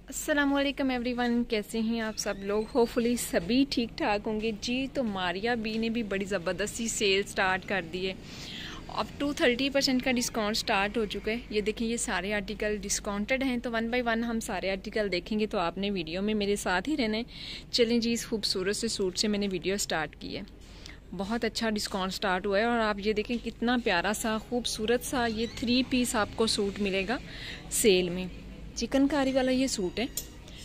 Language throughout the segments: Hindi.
अस्सलामुअलैकुम एवरीवन, कैसे हैं आप सब लोग। होपफुली सभी ठीक ठाक होंगे जी। तो मारिया बी ने भी बड़ी ज़बरदस्ती सेल स्टार्ट कर दी है। अब टू 30% का डिस्काउंट स्टार्ट हो चुका है। ये देखिए, ये सारे आर्टिकल डिस्काउंटेड हैं। तो वन बाय वन हम सारे आर्टिकल देखेंगे, तो आपने वीडियो में मेरे साथ ही रहना है। चलें जी, इस खूबसूरत से सूट से मैंने वीडियो स्टार्ट की है। बहुत अच्छा डिस्काउंट स्टार्ट हुआ है और आप ये देखें कितना प्यारा सा खूबसूरत सा ये 3 पीस आपको सूट मिलेगा सेल में। चिकनकारी वाला ये सूट है।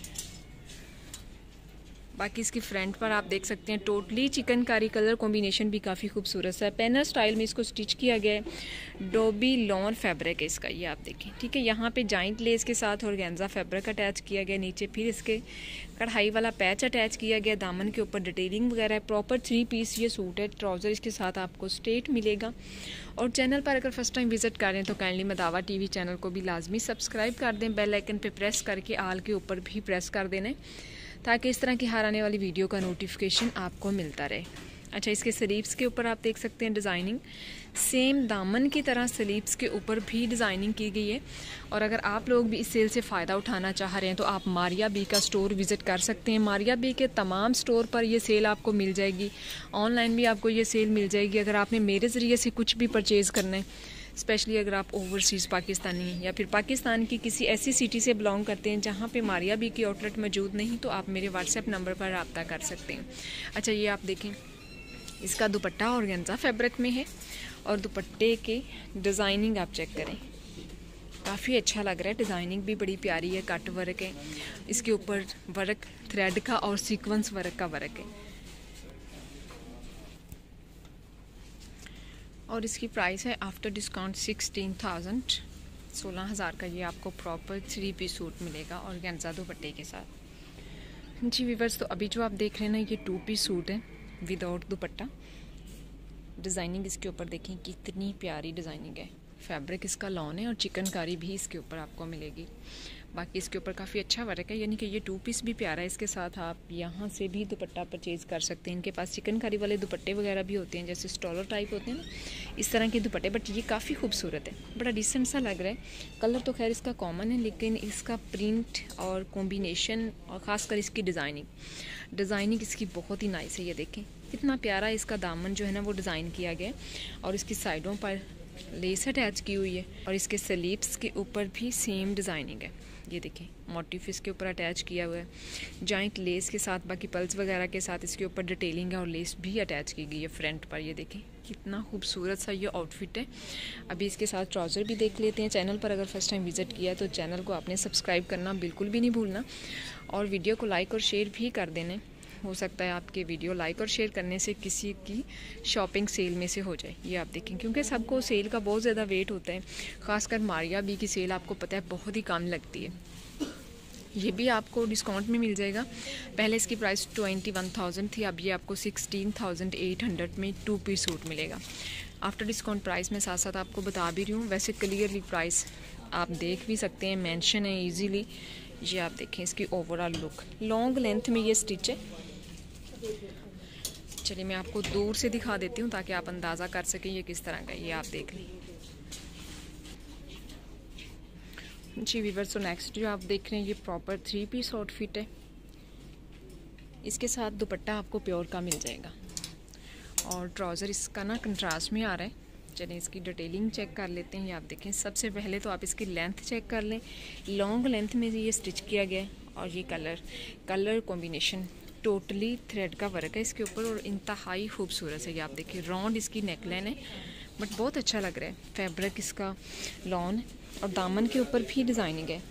बाकी इसकी फ्रंट पर आप देख सकते हैं टोटली चिकनकारी कलर कॉम्बिनेशन भी काफ़ी खूबसूरत सा है। पैनल स्टाइल में इसको स्टिच किया गया है। डोबी लॉन फैब्रिक है इसका, ये आप देखें, ठीक है। यहाँ पे जॉइंट लेस के साथ ऑर्गेन्जा फैब्रिक अटैच किया गया। नीचे फिर इसके कढ़ाई वाला पैच अटैच किया गया। दामन के ऊपर डिटेलिंग वगैरह है। प्रॉपर 3 पीस ये सूट है। ट्राउज़र इसके साथ आपको स्ट्रेट मिलेगा। और चैनल पर अगर फर्स्ट टाइम विजिट कर रहे हैं तो काइंडली मदावा टीवी चैनल को भी लाजमी सब्सक्राइब कर दें। बेल आइकन पे प्रेस करके आल के ऊपर भी प्रेस कर देना है, ताकि इस तरह की हर आने वाली वीडियो का नोटिफिकेशन आपको मिलता रहे। अच्छा, इसके स्लीव्स के ऊपर आप देख सकते हैं डिज़ाइनिंग सेम दामन की तरह स्लीव्स के ऊपर भी डिज़ाइनिंग की गई है। और अगर आप लोग भी इस सेल से फ़ायदा उठाना चाह रहे हैं तो आप मारिया बी का स्टोर विज़िट कर सकते हैं। मारिया बी के तमाम स्टोर पर ये सेल आपको मिल जाएगी। ऑनलाइन भी आपको ये सेल मिल जाएगी। अगर आपने मेरे ज़रिए से कुछ भी परचेज़ करना है, स्पेशली अगर आप ओवरसीज़ पाकिस्तानी हैं या फिर पाकिस्तान की किसी ऐसी सिटी से बिलोंग करते हैं जहाँ पे मारिया बी की आउटलेट मौजूद नहीं, तो आप मेरे व्हाट्सएप नंबर पर रब्ता कर सकते हैं। अच्छा, ये आप देखें, इसका दुपट्टा ऑर्गेन्जा फैब्रिक में है और दुपट्टे के डिज़ाइनिंग आप चेक करें, काफ़ी अच्छा लग रहा है। डिज़ाइनिंग भी बड़ी प्यारी है। कट वर्क है, इसके ऊपर वर्क थ्रेड का और सीक्वेंस वर्क का वर्क है। और इसकी प्राइस है आफ्टर डिस्काउंट 16,000 का। ये आपको प्रॉपर 3 पीस सूट मिलेगा ऑर्गेन्जा दुपट्टे के साथ। जी व्यूअर्स, तो अभी जो आप देख रहे हैं ना, ये 2 पीस सूट है विदाउट दुपट्टा। डिज़ाइनिंग इसके ऊपर देखें कितनी प्यारी डिज़ाइनिंग है। फैब्रिक इसका लॉन है और चिकनकारी भी इसके ऊपर आपको मिलेगी। बाकी इसके ऊपर काफ़ी अच्छा वर्क है, यानी कि ये 2 पीस भी प्यारा है। इसके साथ आप यहाँ से भी दुपट्टा परचेज़ कर सकते हैं। इनके पास चिकनकारी वाले दुपट्टे वगैरह भी होते हैं, जैसे स्टॉलर टाइप होते हैं ना, इस तरह के दुपट्टे। बट ये काफ़ी खूबसूरत है, बड़ा डिसेंट सा लग रहा है। कलर तो खैर इसका कॉमन है, लेकिन इसका प्रिंट और कॉम्बिनेशन और ख़ासकर इसकी डिज़ाइनिंग इसकी बहुत ही नाइस है। ये देखें कितना प्यारा इसका दामन जो है ना वो डिज़ाइन किया गया है। और इसकी साइडों पर लेस अटैच की हुई है और इसके स्लीव्स के ऊपर भी सेम डिज़ाइनिंग है। ये देखें, मोटिफ इसके ऊपर अटैच किया हुआ है जॉइंट लेस के साथ। बाकी पल्स वगैरह के साथ इसके ऊपर डिटेलिंग है और लेस भी अटैच की गई है फ्रंट पर। ये देखें कितना खूबसूरत सा ये आउटफिट है। अभी इसके साथ ट्राउज़र भी देख लेते हैं। चैनल पर अगर फर्स्ट टाइम विजिट किया तो चैनल को आपने सब्सक्राइब करना बिल्कुल भी नहीं भूलना और वीडियो को लाइक और शेयर भी कर देना। हो सकता है आपके वीडियो लाइक और शेयर करने से किसी की शॉपिंग सेल में से हो जाए। ये आप देखें, क्योंकि सबको सेल का बहुत ज़्यादा वेट होता है। ख़ासकर मारिया बी की सेल आपको पता है बहुत ही कम लगती है। ये भी आपको डिस्काउंट में मिल जाएगा। पहले इसकी प्राइस 21,000 थी, अब ये आपको 16,800 में 2 पीस सूट मिलेगा। आफ्टर डिस्काउंट प्राइस में साथ साथ आपको बता भी रही हूँ। वैसे क्लियरली प्राइस आप देख भी सकते हैं, मेंशन है ईजीली। ये आप देखें इसकी ओवरऑल लुक, लॉन्ग लेंथ में ये स्टिच है। चलिए मैं आपको दूर से दिखा देती हूँ ताकि आप अंदाज़ा कर सकें ये किस तरह का। ये आप देख लें जी व्यूअर्स। तो नेक्स्ट जो आप देख रहे हैं ये प्रॉपर 3 पीस आउटफिट है। इसके साथ दुपट्टा आपको प्योर का मिल जाएगा और ट्राउज़र इसका ना कंट्रास्ट में आ रहा है। चलिए इसकी डिटेलिंग चेक कर लेते हैं। ये आप देखें, सबसे पहले तो आप इसकी लेंथ चेक कर लें। लॉन्ग लेंथ में ये स्टिच किया गया है और ये कलर कॉम्बिनेशन टोटली थ्रेड का वर्क है इसके ऊपर और इंतहाई खूबसूरत है। ये आप देखिए, राउंड इसकी नेकलाइन है बट बहुत अच्छा लग रहा है। फैब्रिक इसका लॉन और दामन के ऊपर भी डिज़ाइनिंग है।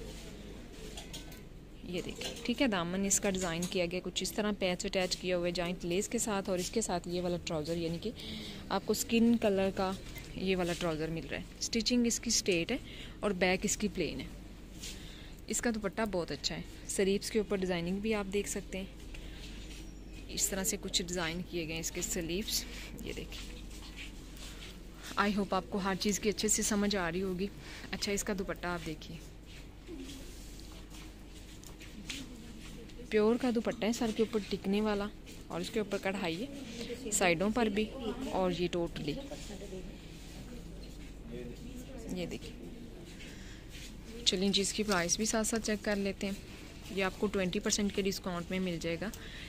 ये देखिए, ठीक है, दामन इसका डिज़ाइन किया गया कुछ इस तरह, पैच अटैच किया हुआ है जॉइंट लेस के साथ। और इसके साथ ये वाला ट्राउज़र, यानी कि आपको स्किन कलर का ये वाला ट्राउज़र मिल रहा है। स्टिचिंग इसकी स्ट्रेट है और बैक इसकी प्लेन है। इसका दुपट्टा बहुत अच्छा है। स्लीव्स के ऊपर डिज़ाइनिंग भी आप देख सकते हैं, इस तरह से कुछ डिज़ाइन किए गए इसके स्लीव्स। ये देखिए, आई होप आपको हर चीज़ की अच्छे से समझ आ रही होगी। अच्छा, इसका दुपट्टा आप देखिए, प्योर का दुपट्टा है, सर के ऊपर टिकने वाला और इसके ऊपर कढ़ाई है साइडों पर भी। और ये टोटली ये देखिए, चलिए जी इसकी प्राइस भी साथ साथ चेक कर लेते हैं। ये आपको 20% के डिस्काउंट में मिल जाएगा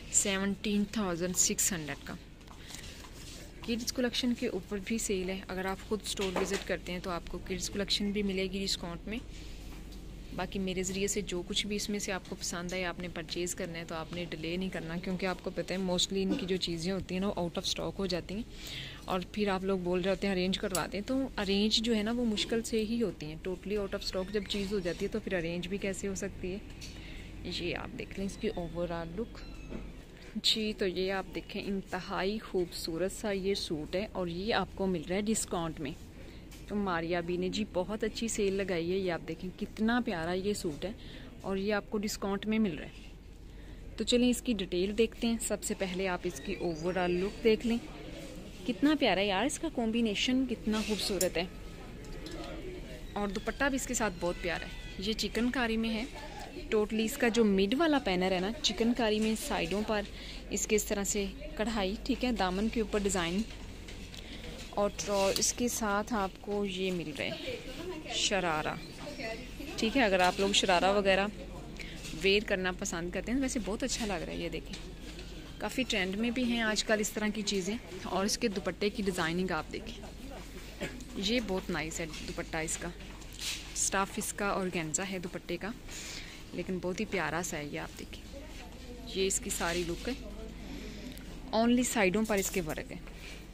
17,600 का। किड्स कलेक्शन के ऊपर भी सेल है, अगर आप खुद स्टोर विज़िट करते हैं तो आपको किड्स कलेक्शन भी मिलेगी डिस्काउंट में। बाकी मेरे ज़रिए से जो कुछ भी इसमें से आपको पसंद आए आपने परचेज़ करना है तो आपने डिले नहीं करना, क्योंकि आपको पता है मोस्टली इनकी जो चीज़ें होती हैं ना आउट ऑफ स्टॉक हो जाती हैं और फिर आप लोग बोल रहे होते हैं अरेंज करवाते हैं, तो अरेंज जो है ना वो मुश्किल से ही होती हैं। टोटली आउट ऑफ स्टॉक जब चीज़ हो जाती है तो फिर अरेंज भी कैसे हो सकती है। ये आप देख लें इसकी ओवरऑल लुक जी। तो ये आप देखें इंतहाई खूबसूरत सा ये सूट है और ये आपको मिल रहा है डिस्काउंट में। तो मारिया बी ने जी बहुत अच्छी सेल लगाई है। ये आप देखें कितना प्यारा ये सूट है और ये आपको डिस्काउंट में मिल रहा है। तो चलिए इसकी डिटेल देखते हैं। सबसे पहले आप इसकी ओवरऑल लुक देख लें, कितना प्यारा है यार, इसका कॉम्बिनेशन कितना खूबसूरत है और दुपट्टा भी इसके साथ बहुत प्यारा है। ये चिकनकारी में है। टोटली इसका जो मिड वाला पैनल है ना चिकनकारी में, साइडों पर इसके इस तरह से कढ़ाई, ठीक है, दामन के ऊपर डिज़ाइन और इसके साथ आपको ये मिल रहा है शरारा, ठीक है। अगर आप लोग शरारा वगैरह वेयर करना पसंद करते हैं वैसे बहुत अच्छा लग रहा है। ये देखें काफ़ी ट्रेंड में भी हैं आजकल इस तरह की चीज़ें। और इसके दुपट्टे की डिज़ाइनिंग आप देखें, ये बहुत नाइस है दुपट्टा इसका। स्टाफ इसका ऑर्गेन्जा है दुपट्टे का, लेकिन बहुत ही प्यारा सा है। ये आप देखिए, ये इसकी सारी लुक है। ओनली साइडों पर इसके वर्क है,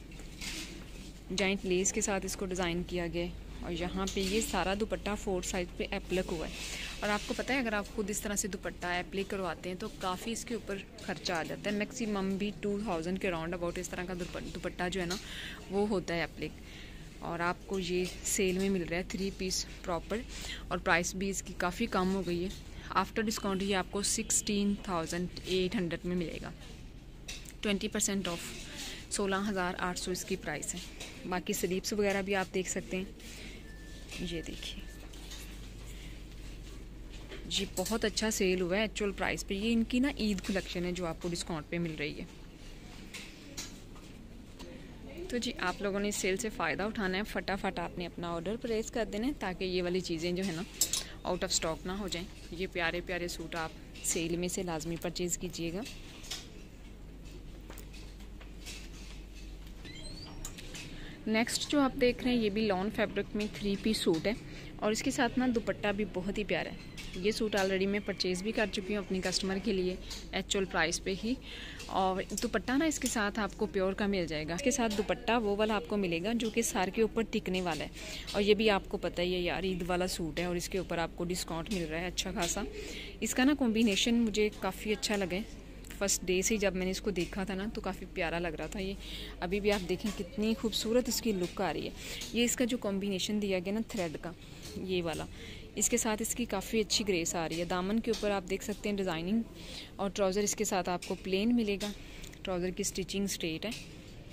जॉइंट लेस के साथ इसको डिज़ाइन किया गया है और यहाँ पे ये सारा दुपट्टा 4 साइड पे एप्लिक हुआ है। और आपको पता है अगर आप खुद इस तरह से दुपट्टा एप्लिक करवाते हैं तो काफ़ी इसके ऊपर खर्चा आ जाता है। मैक्सिमम भी 2000 के राउंड अबाउट इस तरह का दुपट्टा जो है ना वो होता है एप्लिक। और आपको ये सेल में मिल रहा है 3 पीस प्रॉपर और प्राइस भी इसकी काफ़ी कम हो गई है। आफ्टर डिस्काउंट ये आपको 16,800 में मिलेगा। 20% ऑफ 16,800 इसकी प्राइस है। बाकी स्लीव्स वगैरह भी आप देख सकते हैं। ये देखिए जी बहुत अच्छा सेल हुआ है एक्चुअल प्राइस पे। ये इनकी ना ईद कलेक्शन है जो आपको डिस्काउंट पे मिल रही है। तो जी आप लोगों ने इस सेल से फ़ायदा उठाना है, फटाफट आपने अपना ऑर्डर प्लेस कर देना है ताकि ये वाली चीज़ें जो है ना आउट ऑफ स्टॉक ना हो जाएं। ये प्यारे प्यारे सूट आप सेल में से लाजमी परचेज़ कीजिएगा। नेक्स्ट जो आप देख रहे हैं ये भी लॉन फैब्रिक में 3 पीस सूट है और इसके साथ ना दुपट्टा भी बहुत ही प्यारा है। ये सूट ऑलरेडी मैं परचेज़ भी कर चुकी हूँ अपनी कस्टमर के लिए एक्चुअल प्राइस पे ही। और दुपट्टा ना इसके साथ आपको प्योर का मिल जाएगा। इसके साथ दुपट्टा वो वाला आपको मिलेगा जो कि सर के ऊपर टिकने वाला है। और ये भी आपको पता ही है यार ईद वाला सूट है और इसके ऊपर आपको डिस्काउंट मिल रहा है अच्छा खासा। इसका ना कॉम्बिनेशन मुझे काफ़ी अच्छा लगा। फर्स्ट डे से जब मैंने इसको देखा था ना तो काफ़ी प्यारा लग रहा था। ये अभी भी आप देखें कितनी खूबसूरत इसकी लुक आ रही है। ये इसका जो कॉम्बिनेशन दिया गया ना थ्रेड का ये वाला, इसके साथ इसकी काफ़ी अच्छी ग्रेस आ रही है। दामन के ऊपर आप देख सकते हैं डिज़ाइनिंग और ट्राउज़र इसके साथ आपको प्लेन मिलेगा। ट्राउज़र की स्टिचिंग स्ट्रेट है।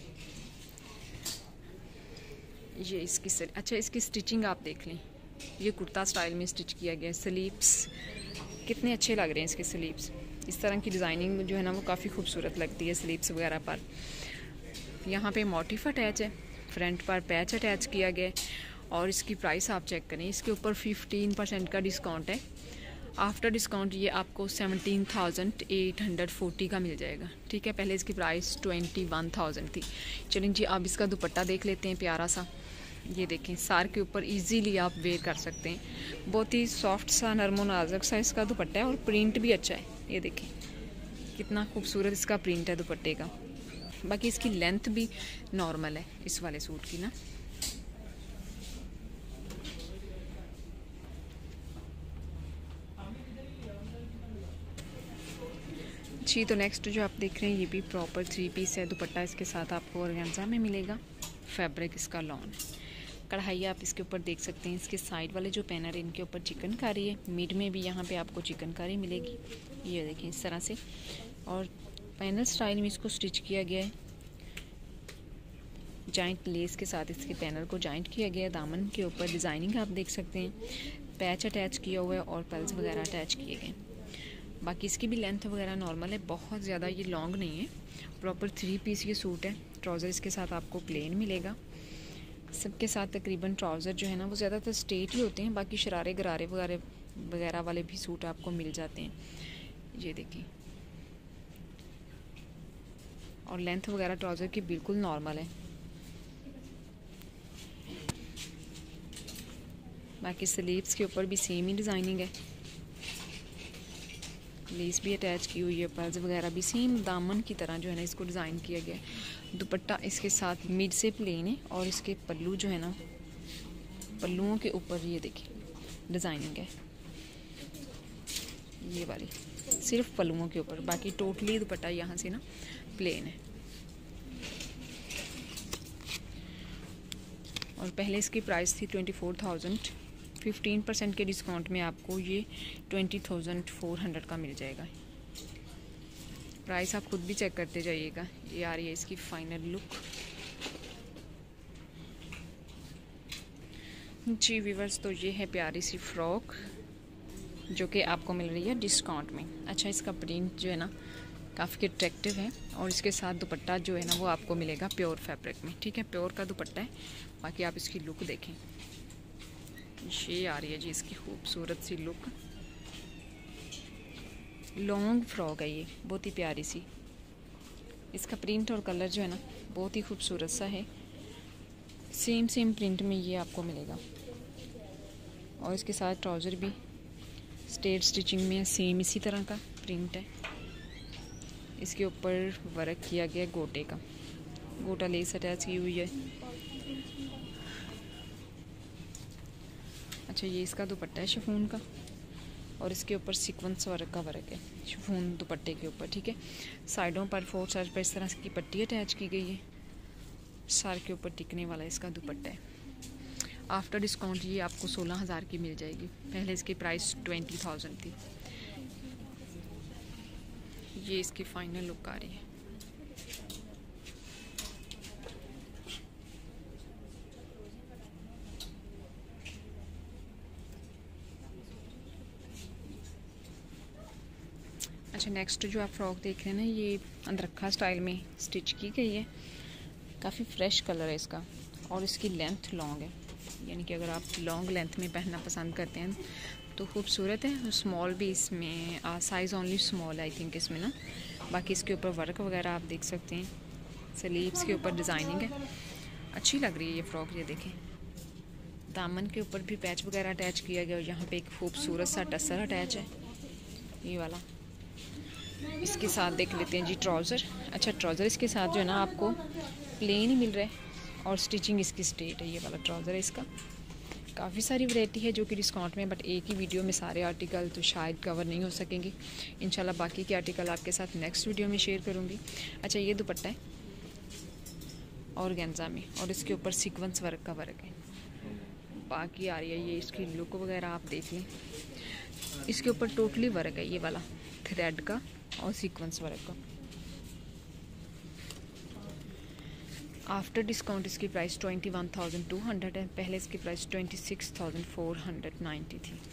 ये इसकी अच्छा इसकी स्टिचिंग आप देख लें, ये कुर्ता स्टाइल में स्टिच किया गया है। स्लीव्स कितने अच्छे लग रहे हैं इसके स्लीव्स। इस तरह की डिज़ाइनिंग जो है ना वो काफ़ी खूबसूरत लगती है स्लीव्स वगैरह पर। यहाँ पे मोटिफ अटैच है, फ्रंट पर पैच अटैच किया गया है। और इसकी प्राइस आप चेक करें, इसके ऊपर 15% का डिस्काउंट है। आफ्टर डिस्काउंट ये आपको 17,840 का मिल जाएगा। ठीक है, पहले इसकी प्राइस 21,000 थी। चलिए जी अब इसका दुपट्टा देख लेते हैं प्यारा सा। ये देखें सार के ऊपर इजीली आप वेयर कर सकते हैं। बहुत ही सॉफ्ट सा नरमो नाजुक सा इसका दुपट्टा है और प्रिंट भी अच्छा है। ये देखें कितना खूबसूरत इसका प्रिंट है दुपट्टे का। बाकी इसकी लेंथ भी नॉर्मल है इस वाले सूट की ना। जी तो नेक्स्ट जो आप देख रहे हैं ये भी प्रॉपर 3 पीस है। दुपट्टा इसके साथ आपको ऑर्गेन्जा में मिलेगा। फैब्रिक इसका लॉन है। कढ़ाई आप इसके ऊपर देख सकते हैं। इसके साइड वाले जो पैनल है इनके ऊपर चिकनकारी है। मिड में भी यहाँ पे आपको चिकनकारी मिलेगी। ये देखें इस तरह से और पैनल स्टाइल में इसको स्टिच किया गया है। जॉइंट लेस के साथ इसके पैनल को जॉइंट किया गया है। दामन के ऊपर डिज़ाइनिंग आप देख सकते हैं। पैच अटैच किया हुआ है और पल्स वगैरह अटैच किए गए। बाकी इसकी भी लेंथ वगैरह नॉर्मल है, बहुत ज़्यादा ये लॉन्ग नहीं है। प्रॉपर 3 पीस ये सूट है। ट्राउज़र इसके साथ आपको प्लेन मिलेगा। सबके साथ तकरीबन ट्राउज़र जो है ना वो ज़्यादातर स्ट्रेट ही होते हैं। बाकी शरारे गरारे वगैरह वगैरह वाले भी सूट आपको मिल जाते हैं। ये देखिए, और लेंथ वगैरह ट्राउज़र की बिल्कुल नॉर्मल है। बाकी स्लीव्स के ऊपर भी सेम ही डिज़ाइनिंग है, लेस भी अटैच की हुई है, पर्ल्स वगैरह भी सेम दामन की तरह जो है ना इसको डिज़ाइन किया गया है। दुपट्टा इसके साथ मिड से प्लेन है और इसके पल्लू जो है ना, पल्लुओं के ऊपर ये देखिए डिज़ाइनिंग है, ये वाली सिर्फ पल्लुओं के ऊपर, बाकी टोटली दुपट्टा यहाँ से ना प्लेन है। और पहले इसकी प्राइस थी 24,000, 15% के डिस्काउंट में आपको ये 20,400 का मिल जाएगा। प्राइस आप खुद भी चेक करते जाइएगा। ये आ रही है इसकी फाइनल लुक। जी व्यूअर्स, तो ये है प्यारी सी फ्रॉक जो कि आपको मिल रही है डिस्काउंट में। अच्छा, इसका प्रिंट जो है ना काफ़ी अट्रैक्टिव है और इसके साथ दुपट्टा जो है ना वो आपको मिलेगा प्योर फैब्रिक में। ठीक है, प्योर का दुपट्टा है। बाकी आप इसकी लुक देखें, ये आ रही है जी इसकी खूबसूरत सी लुक। लॉन्ग फ्रॉक है ये, बहुत ही प्यारी सी। इसका प्रिंट और कलर जो है ना बहुत ही खूबसूरत सा है। सेम प्रिंट में ये आपको मिलेगा और इसके साथ ट्राउज़र भी स्ट्रेट स्टिचिंग में सेम इसी तरह का प्रिंट है। इसके ऊपर वर्क किया गया गोटे का, गोटा लेस अटैच की हुई है। अच्छा, ये इसका दुपट्टा है शिफॉन का और इसके ऊपर सीक्वेंस वर्क का वर्क है शिफॉन दुपट्टे के ऊपर। ठीक है, साइडों पर 4 साइड पर इस तरह की पट्टी अटैच की गई है। सर के ऊपर टिकने वाला इसका दुपट्टा है। आफ्टर डिस्काउंट ये आपको 16,000 की मिल जाएगी। पहले इसकी प्राइस 20,000 थी। ये इसकी फाइनल लुक आ रही है। अच्छा, नेक्स्ट जो आप फ्रॉक देख रहे हैं ना, ये अंदरखा स्टाइल में स्टिच की गई है। काफ़ी फ्रेश कलर है इसका और इसकी लेंथ लॉन्ग है, यानी कि अगर आप लॉन्ग लेंथ में पहनना पसंद करते हैं तो खूबसूरत है। स्मॉल भी इसमें size only small I think इसमें ना। बाकी इसके ऊपर वर्क वगैरह आप देख सकते हैं, स्लीव्स के ऊपर डिज़ाइनिंग है। अच्छी लग रही है ये फ्रॉक। ये देखें, दामन के ऊपर भी पैच वगैरह अटैच किया गया और यहाँ पे एक खूबसूरत सा टसर अटैच है, ये वाला। इसके साथ देख लेते हैं जी ट्राउज़र। अच्छा, ट्राउज़र इसके साथ जो है ना आपको प्लेन ही मिल रहा है और स्टिचिंग इसकी स्ट्रेट है। ये वाला ट्राउज़र है इसका। काफ़ी सारी वैरायटी है जो कि डिस्काउंट में, बट एक ही वीडियो में सारे आर्टिकल तो शायद कवर नहीं हो सकेंगे। इंशाल्लाह बाकी के आर्टिकल आपके साथ नेक्स्ट वीडियो में शेयर करूँगी। अच्छा, ये दुपट्टा है ऑर्गेन्जा में और इसके ऊपर सीक्वेंस वर्क का वर्क है। बाकी आ रही है ये इसकी लुक वगैरह आप देख लें। इसके ऊपर टोटली वर्क है, ये वाला थ्रेड का और सीक्वेंस वर्क का। आफ्टर डिस्काउंट इसकी प्राइस 21,200 है। पहले इसकी प्राइस 26,490 थी।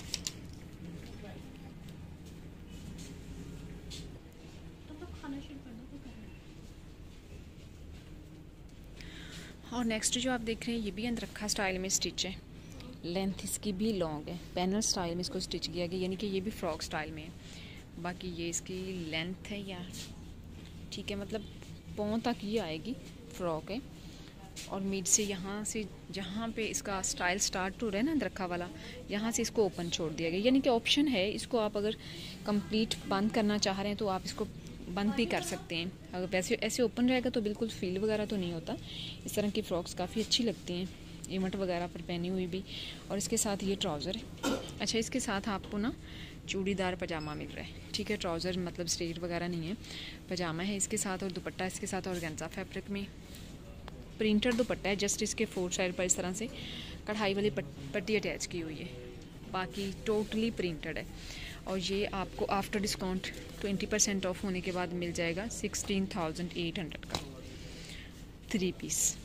और नेक्स्ट जो आप देख रहे हैं ये भी अंदरखा स्टाइल में स्टिच है। लेंथ इसकी भी लॉन्ग है, पैनल स्टाइल में इसको स्टिच किया गया, यानी कि ये भी फ्रॉक स्टाइल में है। बाकी ये इसकी लेंथ है या ठीक है, मतलब पाँव तक ये आएगी फ्रॉक है। और मिड से यहाँ से जहाँ पे इसका स्टाइल स्टार्ट हो रहा है ना अंदरखा वाला, यहाँ से इसको ओपन छोड़ दिया गया, यानी कि ऑप्शन है इसको आप अगर कंप्लीट बंद करना चाह रहे हैं तो आप इसको बंद भी कर सकते हैं। अगर वैसे ऐसे ओपन रहेगा तो बिल्कुल फील वगैरह तो नहीं होता। इस तरह की फ़्रॉक्स काफ़ी अच्छी लगती हैं इवेंट वगैरह पर पहनी हुई भी। और इसके साथ ये ट्राउज़र है। अच्छा, इसके साथ आपको ना चूड़ीदार पजामा मिल रहा है। ठीक है, ट्राउज़र मतलब स्ट्रेट वगैरह नहीं है, पजामा है इसके साथ। और दुपट्टा इसके साथ ऑर्गेन्जा फैब्रिक में प्रिंटेड दुपट्टा है। जस्ट इसके 4 साइड पर इस तरह से कढ़ाई वाली पट्टी अटैच की हुई है, बाकी टोटली प्रिंटेड है। और ये आपको आफ्टर डिस्काउंट 20% ऑफ होने के बाद मिल जाएगा 16,800 का 3 पीस।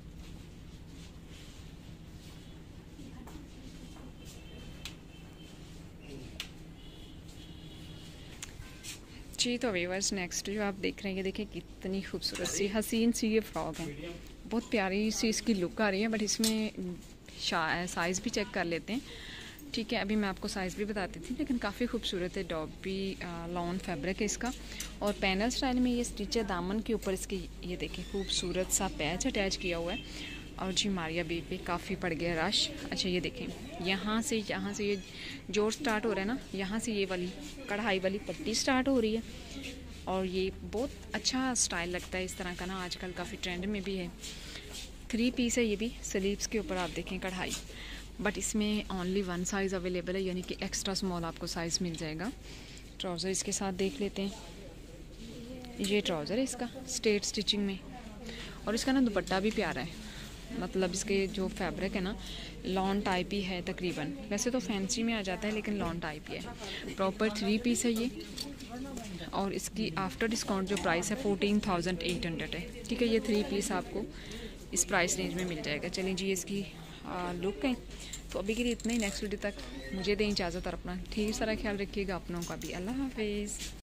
जी तो व्यूअर्स, नेक्स्ट जो आप देख रहे हैं ये देखिए कितनी खूबसूरत सी हसीन सी ये फ्रॉक है। बहुत प्यारी सी इसकी लुक आ रही है, बट इसमें साइज़ भी चेक कर लेते हैं। ठीक है, अभी मैं आपको साइज़ भी बताती थी, लेकिन काफ़ी खूबसूरत है। डॉबी लॉन फैब्रिक है इसका, और पैनल स्टाइल में ये स्टिच है। दामन के ऊपर इसकी ये देखिए खूबसूरत सा पैच अटैच किया हुआ है। और जी मारिया बी पे काफ़ी पड़ गया रश। अच्छा ये देखें, यहाँ से ये जोड़ स्टार्ट हो रहा है ना, यहाँ से ये वाली कढ़ाई वाली पट्टी स्टार्ट हो रही है। और ये बहुत अच्छा स्टाइल लगता है इस तरह का ना, आजकल काफ़ी ट्रेंड में भी है। 3 पीस है ये भी। स्लीव्स के ऊपर आप देखें कढ़ाई, बट इसमें ओनली 1 साइज़ अवेलेबल है, यानी कि एक्स्ट्रा स्मॉल आपको साइज़ मिल जाएगा। ट्राउज़र इसके साथ देख लेते हैं। ये ट्राउज़र है इसका स्ट्रेट स्टिचिंग में, और इसका ना दुपट्टा भी प्यारा है। मतलब इसके जो फैब्रिक है ना, लॉन टाइप ही है तकरीबन। वैसे तो फैंसी में आ जाता है, लेकिन लॉन टाइप ही है। प्रॉपर 3 पीस है ये, और इसकी आफ्टर डिस्काउंट जो प्राइस है 14,800 है। ठीक है, ये 3 पीस आपको इस प्राइस रेंज में मिल जाएगा। चलें जी, इसकी लुक है। तो अभी के लिए इतना ही। नेक्स्ट वीडियो तक मुझे दें इजाज़त, और अपना ढेर सारा ख्याल रखिएगा अपनों का भी। अल्लाह हाफिज़।